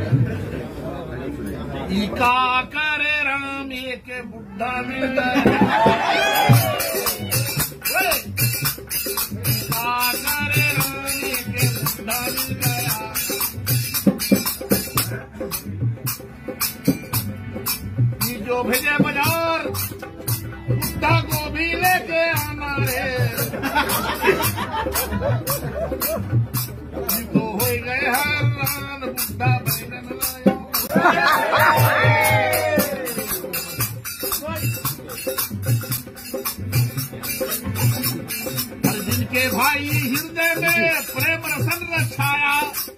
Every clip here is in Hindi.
इका करे राम एक बुढ़ा मिल गया, इका करे राम एक बुढ़ा मिल गया। ये जो भेजे बाजार बुढ़ा को भी लेके आना रे, तो हो गए हैरान बुढ़ा बैगन लाया। जिनके भाई हृदय में प्रेम रसन रचाया,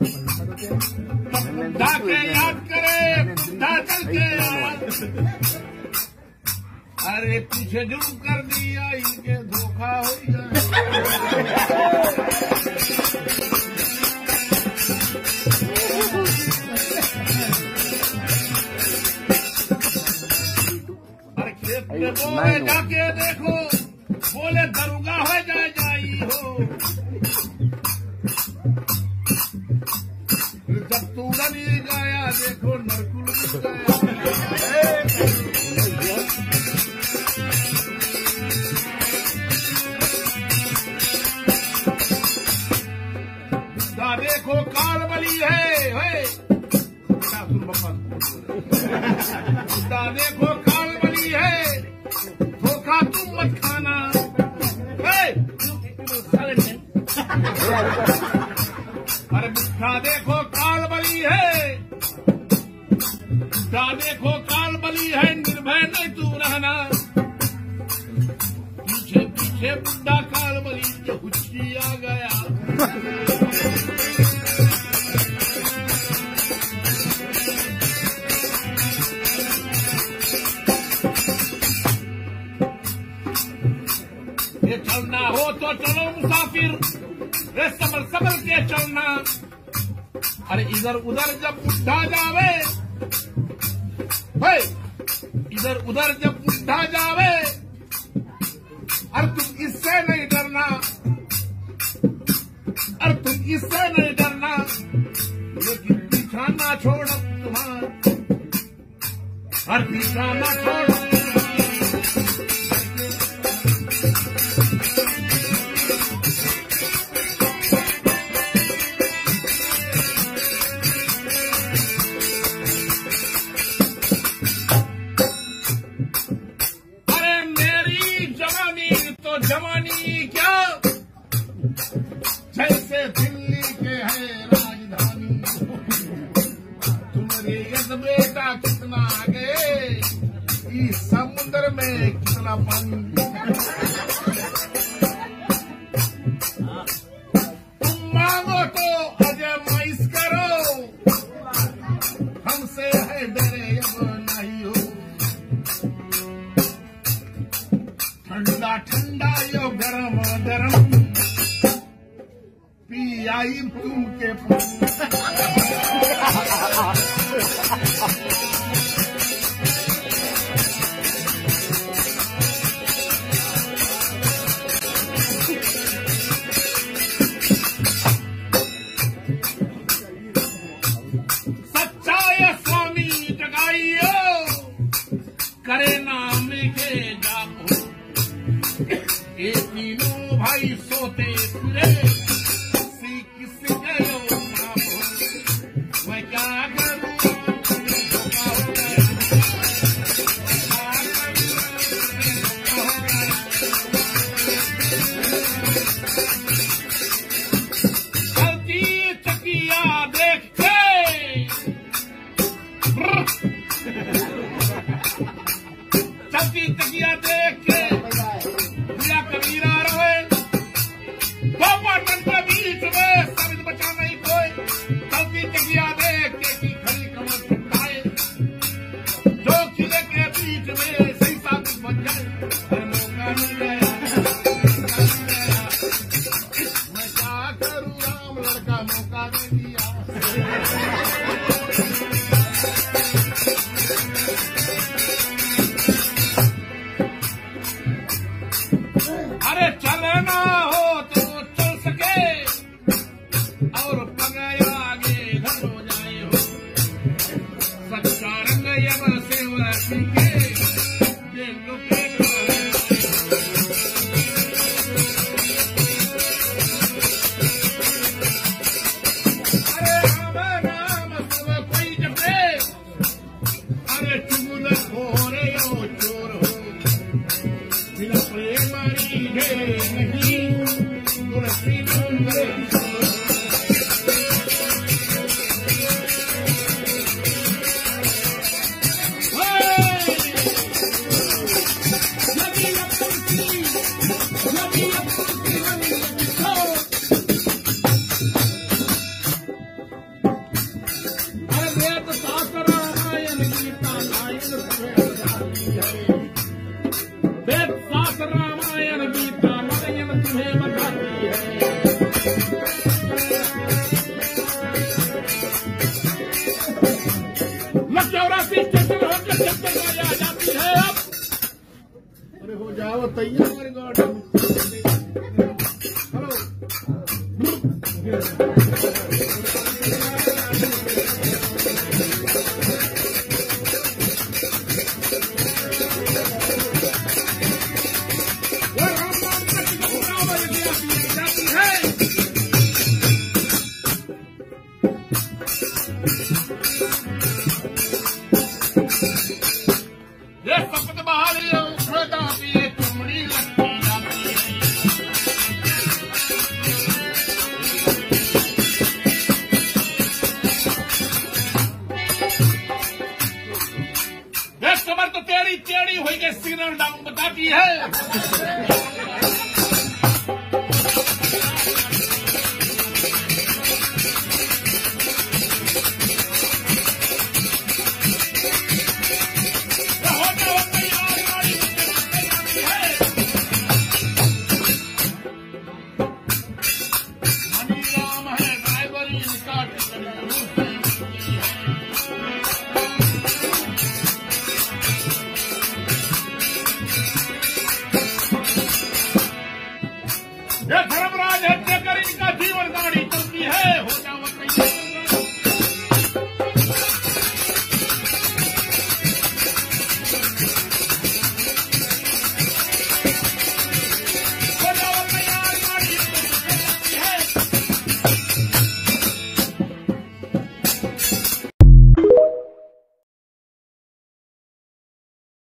बुढ़ा के याद करे बुढ़ा चल के आया। अरे पीछे जुर्म कर दिया इनके धोखा हो गया। बोले जाके देखो, बोले दरुगा हो जाए जाई हो। जब तू नहीं गया देखो नरकुल गया। देखो काल बली है, देखो काल बली है, धोखा तुम मत खाना। अरे बुढ़ा देखो काल बली है, बुढ़ा देखो काल बली है, निर्भय नहीं तू रहना। पीछे पीछे बुढ़ा काल बली जो हुच्ची आ गया। ये चलना हो तो चलो मुसाफिर, रे संभल संभल के चलना। अरे इधर उधर जब बुढ़ा जावे, इधर उधर जब बुढ़ा जावे, अरे तुम इससे नहीं डरना, अरे तुम इससे नहीं डरना। लेकिन पीछा ना छोड़ तुम्हारा, अरे पीछा ना छोड़। जवानी क्या जैसे दिल्ली के है राजधानी, तुम्हारे यद बेटा कितना आगे, इस समुद्र में कितना पानी। तुम मांगो तो अजय माइस करो, हमसे है डरे अब नहीं हो। ठंडा ठंडा यो गरम गरम पी आई तुम के सच्चाई स्वामी जगाइयो, करे नाम के जापो। ये तीनों भाई सोते फिरे, किसी गयो मैं क्या करूं। चलती चकिया देख के, चलती चकिया देख के कबीरा रहे, जब गाड़ी आ जाती है अब। अरे हो जाओ तैयार हमारी गाड़ी। ये सपत बहाली उठता पिए चुमड़ी लगती जाती है। ये कमर तो टेढ़ी टेढ़ी हुई के सिग्नल डाउन बताती है। ये धर्मराज हत्या कर इनका जीवन गाड़ी चलती है। हो जाओ